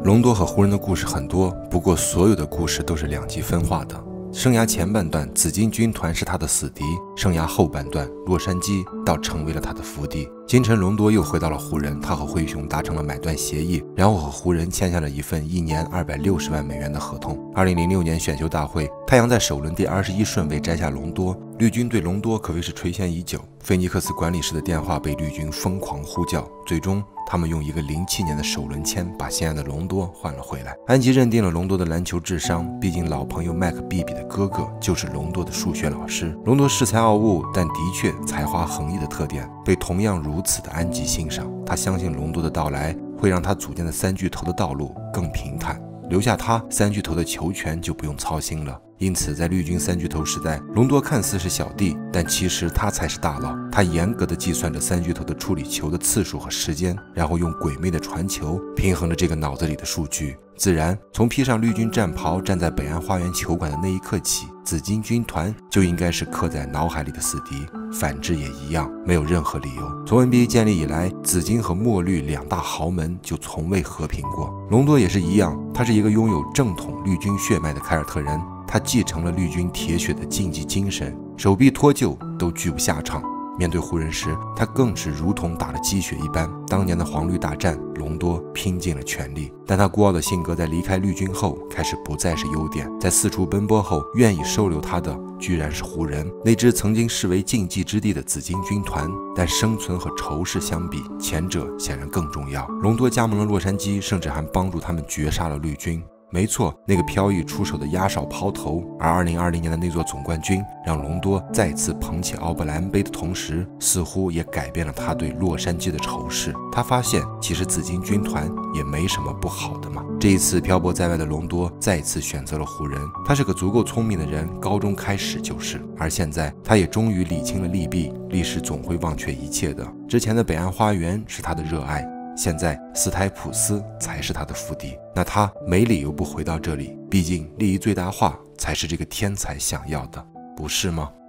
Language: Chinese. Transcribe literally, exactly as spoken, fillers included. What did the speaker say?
隆多和湖人的故事很多，不过所有的故事都是两极分化的。生涯前半段，紫金军团是他的死敌；生涯后半段，洛杉矶倒成为了他的福地。金城隆多又回到了湖人，他和灰熊达成了买断协议，然后和湖人签下了一份一年二百六十万美元的合同。二零零六年选秀大会，太阳在首轮第二十一顺位摘下隆多，绿军对隆多可谓是垂涎已久。菲尼克斯管理室的电话被绿军疯狂呼叫，最终他们用一个零七年的首轮签把心爱的隆多换了回来。安吉认定了隆多的篮球智商，毕竟老朋友麦克比比的哥哥就是隆多的数学老师。隆多恃才傲物，但的确才华横溢的特点被同样如此的安吉欣赏。他相信隆多的到来会让他组建的三巨头的道路更平坦，留下他，三巨头的球权就不用操心了。因此，在绿军三巨头时代，隆多看似是小弟，但其实他才是大佬。他严格的计算着三巨头的处理球的次数和时间，然后用鬼魅的传球平衡着这个脑子里的数据。自然，从披上绿军战袍站在北岸花园球馆的那一刻起，紫金军团就应该是刻在脑海里的死敌。反之也一样，没有任何理由。从 N B A 建立以来，紫金和墨绿两大豪门就从未和平过。隆多也是一样，他是一个拥有正统绿军血脉的凯尔特人。他继承了绿军铁血的竞技精神，手臂脱臼都拒不下场。面对湖人时，他更是如同打了鸡血一般。当年的黄绿大战，隆多拼尽了全力，但他孤傲的性格在离开绿军后开始不再是优点。在四处奔波后，愿意收留他的居然是湖人，那支曾经视为禁忌之地的紫金军团。但生存和仇视相比，前者显然更重要。隆多加盟了洛杉矶，甚至还帮助他们绝杀了绿军。没错，那个飘逸出手的压哨抛投，而二零二零年的那座总冠军让隆多再次捧起奥布莱恩杯的同时，似乎也改变了他对洛杉矶的仇视。他发现其实紫金军团也没什么不好的嘛。这一次漂泊在外的隆多再次选择了湖人，他是个足够聪明的人，高中开始就是。而现在他也终于理清了利弊，历史总会忘却一切的。之前的北岸花园是他的热爱，现在斯台普斯才是他的福敌，那他没理由不回到这里，毕竟利益最大化才是这个天才想要的，不是吗？